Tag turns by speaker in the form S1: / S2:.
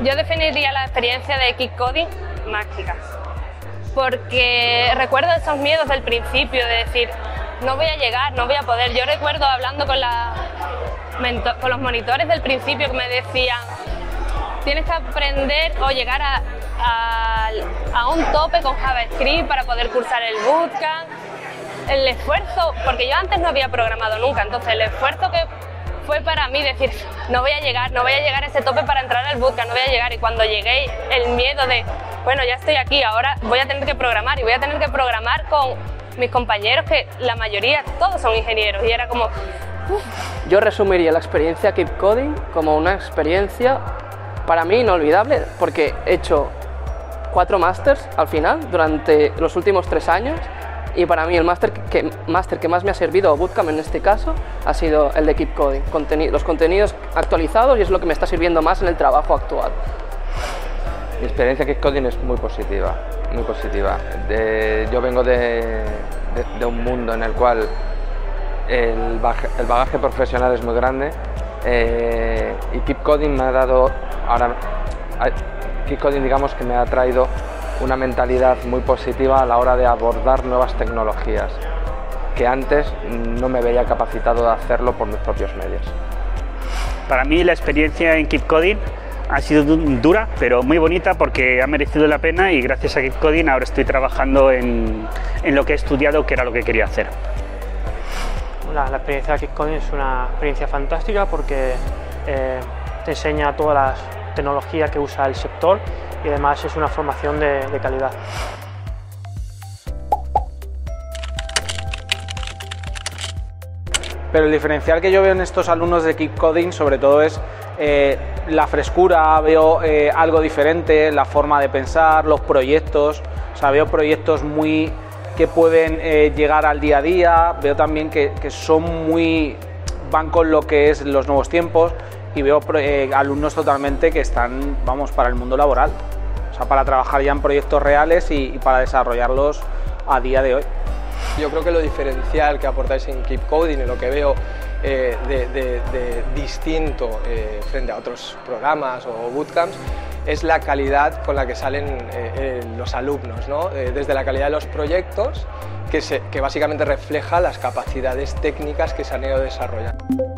S1: Yo definiría la experiencia de Keep Coding mágica, porque recuerdo esos miedos del principio de decir, no voy a llegar, no voy a poder. Yo recuerdo hablando con los monitores del principio que me decían, tienes que aprender o llegar a un tope con JavaScript para poder cursar el bootcamp. El esfuerzo, porque yo antes no había programado nunca, entonces el esfuerzo que fue para mí decir, no voy a llegar a ese tope para entrar al bootcamp, no voy a llegar. Y cuando llegué, el miedo de, bueno, ya estoy aquí, ahora voy a tener que programar y voy a tener que programar con mis compañeros, que la mayoría, todos son ingenieros, y era como...
S2: Yo resumiría la experiencia Keep Coding como una experiencia para mí inolvidable, porque he hecho 4 másters al final durante los últimos 3 años, y para mí el máster que más me ha servido, o bootcamp en este caso, ha sido el de Keep Coding. Los contenidos actualizados, y es lo que me está sirviendo más en el trabajo actual.
S3: Mi experiencia Keep Coding es muy positiva, muy positiva. Yo vengo de un mundo en el cual el bagaje profesional es muy grande, y Keep Coding me ha dado, Keep Coding, digamos, que me ha traído una mentalidad muy positiva a la hora de abordar nuevas tecnologías, que antes no me veía capacitado de hacerlo por mis propios medios.
S4: Para mí la experiencia en Keep Coding ha sido dura, pero muy bonita, porque ha merecido la pena, y gracias a Keep Coding ahora estoy trabajando en lo que he estudiado, que era lo que quería hacer.
S5: La experiencia de Keep Coding es una experiencia fantástica porque te enseña todas las tecnologías que usa el sector, y además es una formación de calidad.
S6: Pero el diferencial que yo veo en estos alumnos de Keep Coding sobre todo es la frescura, veo algo diferente, la forma de pensar, los proyectos, o sea, veo proyectos que pueden llegar al día a día, veo también que van con lo que es los nuevos tiempos, y veo alumnos totalmente que están, vamos, para el mundo laboral, o sea, para trabajar ya en proyectos reales y para desarrollarlos a día de hoy.
S7: Yo creo que lo diferencial que aportáis en Keep Coding, y lo que veo de distinto frente a otros programas o bootcamps, es la calidad con la que salen los alumnos, ¿no? Desde la calidad de los proyectos, que básicamente refleja las capacidades técnicas que se han ido desarrollando.